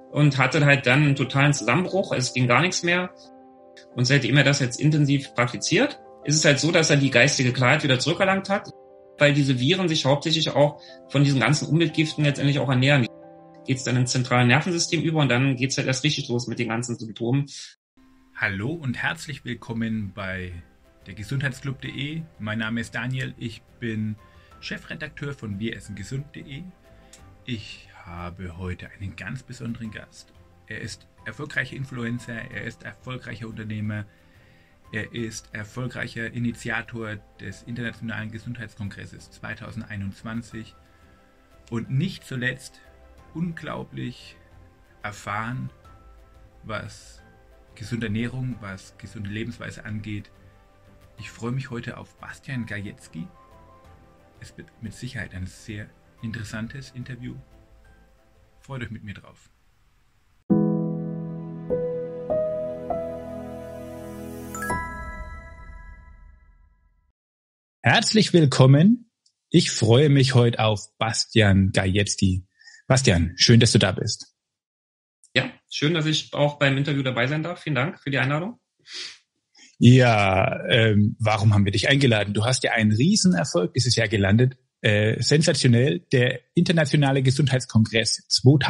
und hatte halt dann einen totalen Zusammenbruch. Also es ging gar nichts mehr. Und seitdem er das jetzt intensiv praktiziert, ist es halt so, dass er die geistige Klarheit wieder zurückerlangt hat, weil diese Viren sich hauptsächlich auch von diesen ganzen Umweltgiften letztendlich auch ernähren. Geht es dann ins zentrale Nervensystem über und dann geht es halt erst richtig los mit den ganzen Symptomen. Hallo und herzlich willkommen bei der Gesundheitsclub.de. Mein Name ist Daniel, ich bin Chefredakteur von wireessengesund.de. Ich habe heute einen ganz besonderen Gast. Er ist erfolgreicher Influencer, er ist erfolgreicher Unternehmer, er ist erfolgreicher Initiator des Internationalen Gesundheitskongresses 2021 und nicht zuletzt unglaublich erfahren, was gesunde Ernährung, was gesunde Lebensweise angeht. Ich freue mich heute auf Bastian Gajewski. Es wird mit Sicherheit ein sehr interessantes Interview. Freut euch mit mir drauf. Herzlich willkommen. Ich freue mich heute auf Bastian Gajewski. Bastian, schön, dass du da bist. Ja, schön, dass ich auch beim Interview dabei sein darf. Vielen Dank für die Einladung. Ja, warum haben wir dich eingeladen? Du hast ja einen Riesenerfolg dieses Jahr gelandet. Sensationell, der Internationale Gesundheitskongress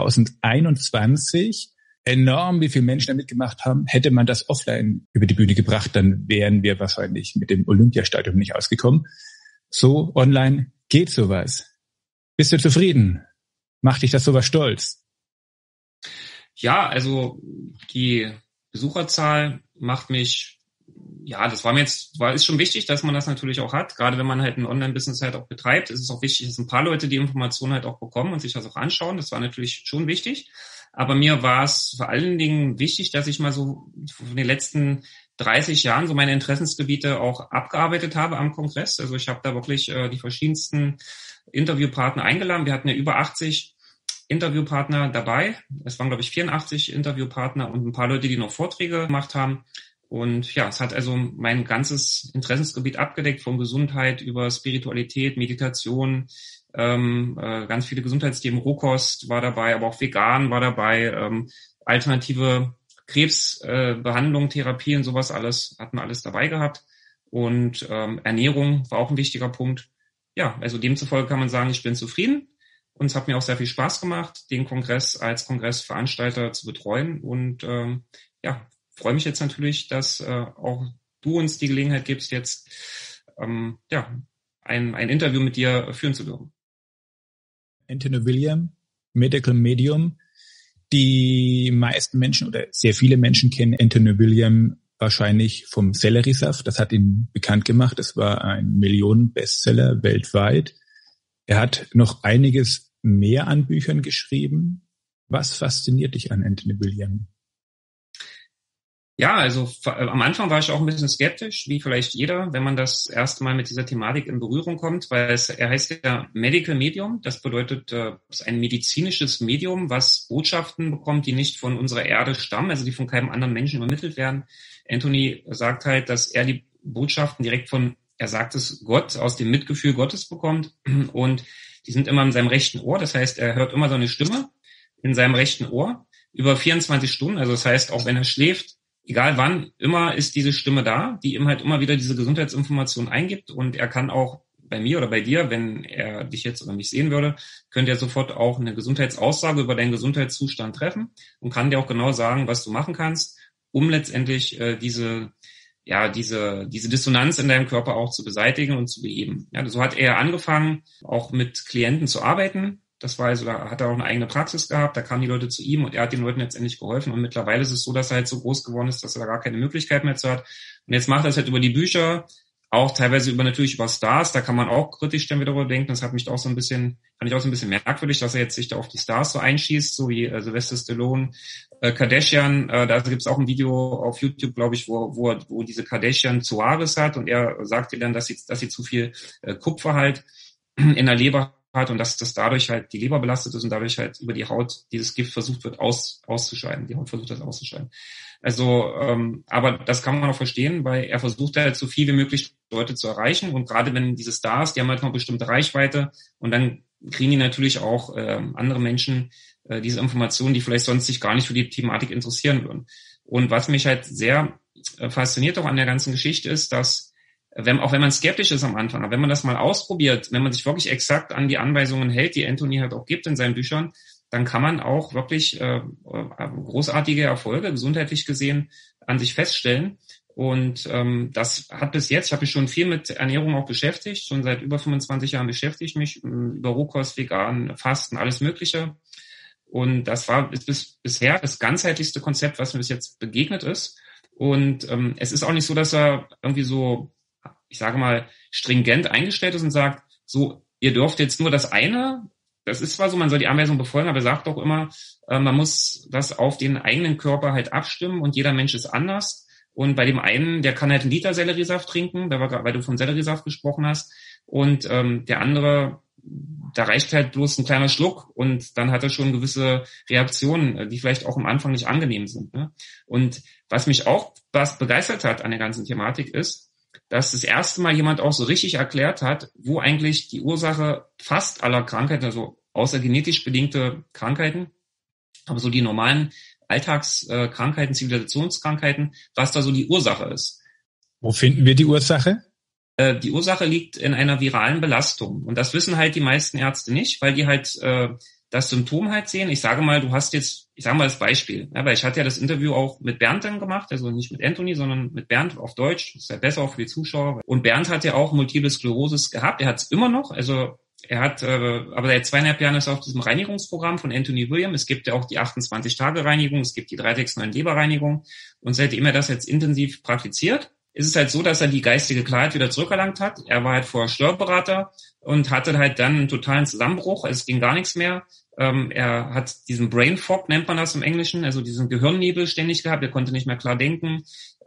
2021. Enorm, wie viele Menschen da mitgemacht haben. Hätte man das offline über die Bühne gebracht, dann wären wir wahrscheinlich mit dem Olympiastadion nicht ausgekommen. So, online geht sowas. Bist du zufrieden? Macht dich das sowas stolz? Ja, also die Besucherzahl macht mich, ja, das war mir jetzt, ist schon wichtig, dass man das natürlich auch hat. Gerade wenn man halt ein Online-Business halt auch betreibt, ist es auch wichtig, dass ein paar Leute die Informationen halt auch bekommen und sich das auch anschauen. Das war natürlich schon wichtig. Aber mir war es vor allen Dingen wichtig, dass ich mal so von den letzten 30 Jahren so meine Interessensgebiete auch abgearbeitet habe am Kongress. Also ich habe da wirklich die verschiedensten Interviewpartner eingeladen. Wir hatten ja über 80 Interviewpartner dabei. Es waren, glaube ich, 84 Interviewpartner und ein paar Leute, die noch Vorträge gemacht haben. Und ja, es hat also mein ganzes Interessensgebiet abgedeckt, von Gesundheit über Spiritualität, Meditation, ganz viele Gesundheitsthemen, Rohkost war dabei, aber auch vegan war dabei, alternative Krebsbehandlung, Therapien, sowas alles, hatten wir alles dabei gehabt. Und Ernährung war auch ein wichtiger Punkt. Ja, also demzufolge kann man sagen, ich bin zufrieden. Und es hat mir auch sehr viel Spaß gemacht, den Kongress als Kongressveranstalter zu betreuen. Und ja, freue mich jetzt natürlich, dass auch du uns die Gelegenheit gibst, jetzt ja, ein Interview mit dir führen zu dürfen. Anthony William, Medical Medium. Die meisten Menschen oder sehr viele Menschen kennen Anthony William wahrscheinlich vom Selleriesaft. Das hat ihn bekannt gemacht. Es war ein Millionen-Bestseller weltweit. Er hat noch einiges mehr an Büchern geschrieben. Was fasziniert dich an Anthony William? Ja, also am Anfang war ich auch ein bisschen skeptisch, wie vielleicht jeder, wenn man das erste Mal mit dieser Thematik in Berührung kommt, weil er heißt ja Medical Medium. Das bedeutet, es ist ein medizinisches Medium, was Botschaften bekommt, die nicht von unserer Erde stammen, also die von keinem anderen Menschen übermittelt werden. Anthony sagt halt, dass er die Botschaften direkt von, er sagt es, Gott, aus dem Mitgefühl Gottes bekommt, und die sind immer in seinem rechten Ohr. Das heißt, er hört immer so eine Stimme in seinem rechten Ohr über 24 Stunden. Also das heißt, auch wenn er schläft, egal wann, immer ist diese Stimme da, die ihm halt immer wieder diese Gesundheitsinformation eingibt. Und er kann auch bei mir oder bei dir, wenn er dich jetzt oder mich sehen würde, könnte er sofort auch eine Gesundheitsaussage über deinen Gesundheitszustand treffen und kann dir auch genau sagen, was du machen kannst, um letztendlich diese Dissonanz in deinem Körper auch zu beseitigen und zu beheben. Ja, so hat er angefangen, auch mit Klienten zu arbeiten. Das war also, da hat er auch eine eigene Praxis gehabt, da kamen die Leute zu ihm und er hat den Leuten letztendlich geholfen. Und mittlerweile ist es so, dass er halt so groß geworden ist, dass er da gar keine Möglichkeit mehr zu hat. Und jetzt macht er es halt über die Bücher, auch teilweise natürlich über Stars, da kann man auch kritisch dann wieder darüber denken. Das fand ich auch so ein bisschen merkwürdig, dass er jetzt sich da auf die Stars so einschießt, so wie Sylvester Stallone, Kardashian, da gibt es auch ein Video auf YouTube, glaube ich, wo diese Kardashian Psoriasis hat und er sagt ihr dann, dass sie zu viel Kupfer halt in der Leber hat und dass das dadurch halt die Leber belastet ist und dadurch halt über die Haut dieses Gift versucht wird auszuscheiden. Die Haut versucht das auszuscheiden. Also, aber das kann man auch verstehen, weil er versucht halt so viel wie möglich Leute zu erreichen und gerade wenn diese Stars, die haben halt noch bestimmte Reichweite und dann kriegen die natürlich auch andere Menschen diese Informationen, die vielleicht sonst sich gar nicht für die Thematik interessieren würden. Und was mich halt sehr fasziniert auch an der ganzen Geschichte ist, dass auch wenn man skeptisch ist am Anfang, aber wenn man das mal ausprobiert, wenn man sich wirklich exakt an die Anweisungen hält, die Anthony halt auch gibt in seinen Büchern, dann kann man auch wirklich großartige Erfolge, gesundheitlich gesehen, an sich feststellen. Und das hat bis jetzt, ich habe mich schon viel mit Ernährung auch beschäftigt, schon seit über 25 Jahren beschäftige ich mich über Rohkost, Vegan, Fasten, alles Mögliche. Und das war bisher das ganzheitlichste Konzept, was mir bis jetzt begegnet ist. Und es ist auch nicht so, dass er irgendwie so, ich sage mal, stringent eingestellt ist und sagt, so, ihr dürft jetzt nur das eine. Das ist zwar so, man soll die Anweisung befolgen, aber er sagt auch immer, man muss das auf den eigenen Körper halt abstimmen und jeder Mensch ist anders. Und bei dem einen, der kann halt 1 Liter Selleriesaft trinken, weil du von Selleriesaft gesprochen hast. Und der andere, da reicht halt bloß ein kleiner Schluck und dann hat er schon gewisse Reaktionen, die vielleicht auch am Anfang nicht angenehm sind. Ne? Und was mich auch begeistert hat an der ganzen Thematik ist, dass das erste Mal jemand auch so richtig erklärt hat, wo eigentlich die Ursache fast aller Krankheiten, also außer genetisch bedingte Krankheiten, aber so die normalen Alltagskrankheiten, Zivilisationskrankheiten, was da so die Ursache ist. Wo finden wir die Ursache? Die Ursache liegt in einer viralen Belastung. Und das wissen halt die meisten Ärzte nicht, weil die halt das Symptom halt sehen. Ich sage mal, ich sage mal das Beispiel, ja, weil ich hatte ja das Interview auch mit Bernd dann gemacht, also nicht mit Anthony, sondern mit Bernd auf Deutsch. Das ist ja besser auch für die Zuschauer. Und Bernd hat ja auch Multiple Sklerosis gehabt. Er hat es immer noch, also er hat, aber seit 2,5 Jahren ist er auf diesem Reinigungsprogramm von Anthony William. Es gibt ja auch die 28-Tage-Reinigung, es gibt die 369-Leberreinigung. Und seitdem er das jetzt intensiv praktiziert, ist es halt so, dass er die geistige Klarheit wieder zurückerlangt hat. Er war halt vorher Steuerberater und hatte halt dann einen totalen Zusammenbruch. Es ging gar nichts mehr. Er hat diesen Brain Fog, nennt man das im Englischen, also diesen Gehirnnebel ständig gehabt. Er konnte nicht mehr klar denken.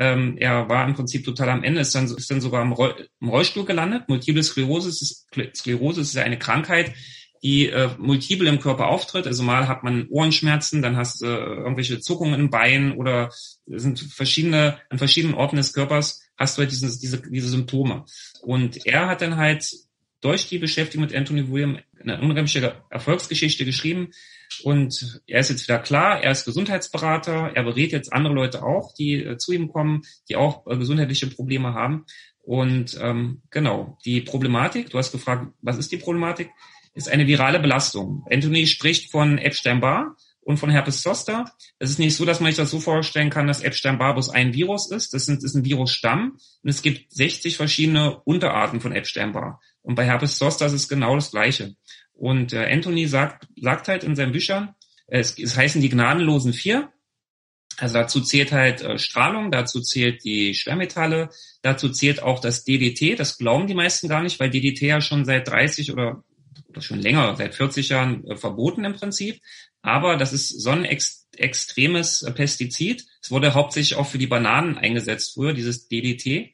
Er war im Prinzip total am Ende, ist dann sogar im Rollstuhl gelandet. Multiple Sklerosis ist ja eine Krankheit, die multiple im Körper auftritt. Also mal hat man Ohrenschmerzen, dann hast du irgendwelche Zuckungen im Bein oder sind an verschiedenen Orten des Körpers hast du halt diese Symptome. Und er hat dann halt durch die Beschäftigung mit Anthony William eine unheimliche Erfolgsgeschichte geschrieben. Und er ist jetzt wieder klar, er ist Gesundheitsberater, er berät jetzt andere Leute auch, die zu ihm kommen, die auch gesundheitliche Probleme haben. Und genau, die Problematik, du hast gefragt, was ist die Problematik? Ist eine virale Belastung. Anthony spricht von Epstein-Barr und von Herpes Zoster. Es ist nicht so, dass man sich das so vorstellen kann, dass Epstein-Barr bloß ein Virus ist. Das ist ein Virusstamm und es gibt 60 verschiedene Unterarten von Epstein-Barr. Und bei Herpes Zoster ist es genau das Gleiche. Und Anthony sagt halt in seinen Büchern, es heißen die gnadenlosen 4. Also dazu zählt halt Strahlung, dazu zählt die Schwermetalle, dazu zählt auch das DDT. Das glauben die meisten gar nicht, weil DDT ja schon seit 30 oder schon länger, seit 40 Jahren verboten im Prinzip. Aber das ist so ein extremes Pestizid. Es wurde hauptsächlich auch für die Bananen eingesetzt früher, dieses DDT,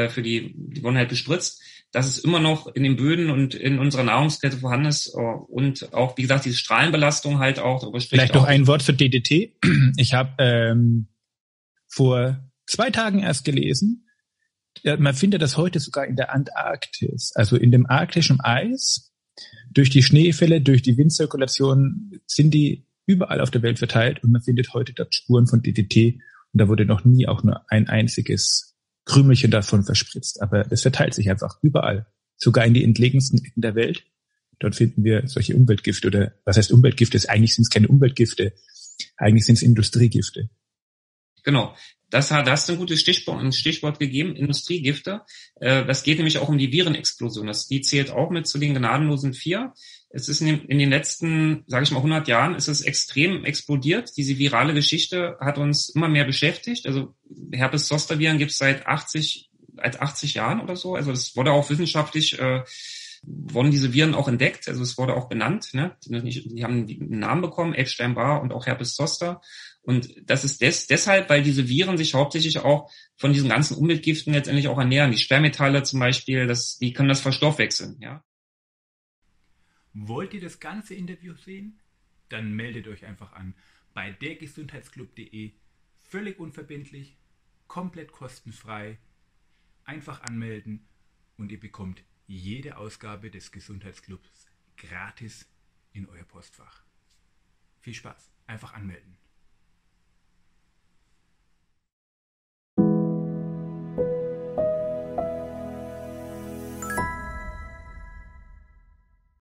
die wurden halt bespritzt, dass es immer noch in den Böden und in unserer Nahrungskette vorhanden ist und auch, wie gesagt, diese Strahlenbelastung halt auch. Darüber spricht Vielleicht noch ein Wort zu DDT. Ich habe vor 2 Tagen erst gelesen, man findet das heute sogar in der Antarktis, also in dem arktischen Eis. Durch die Schneefälle, durch die Windzirkulation sind die überall auf der Welt verteilt und man findet heute dort Spuren von DDT und da wurde noch nie auch nur ein einziges Krümelchen davon verspritzt. Aber es verteilt sich einfach überall, sogar in die entlegensten Ecken der Welt. Dort finden wir solche Umweltgifte oder was heißt Umweltgifte? Eigentlich sind es keine Umweltgifte, eigentlich sind es Industriegifte. Genau. Das hast du ein gutes Stichwort gegeben, Industriegifte. Das geht nämlich auch um die Virenexplosion. Die zählt auch mit zu den gnadenlosen 4. Es ist in den letzten, sage ich mal, 100 Jahren ist es extrem explodiert. Diese virale Geschichte hat uns immer mehr beschäftigt. Also Herpes-Zoster-Viren gibt es seit 80 Jahren oder so. Also es wurde auch wissenschaftlich wurden diese Viren auch entdeckt, also es wurde auch benannt, ne? Die haben einen Namen bekommen, Epstein-Barr und auch Herpes Zoster. Und das ist deshalb, weil diese Viren sich hauptsächlich auch von diesen ganzen Umweltgiften letztendlich auch ernähren. Die Schwermetalle zum Beispiel, die können das verstoffwechseln, ja. Wollt ihr das ganze Interview sehen? Dann meldet euch einfach an bei dergesundheitsclub.de. Völlig unverbindlich, komplett kostenfrei. Einfach anmelden und ihr bekommt jede Ausgabe des Gesundheitsclubs gratis in euer Postfach. Viel Spaß, einfach anmelden.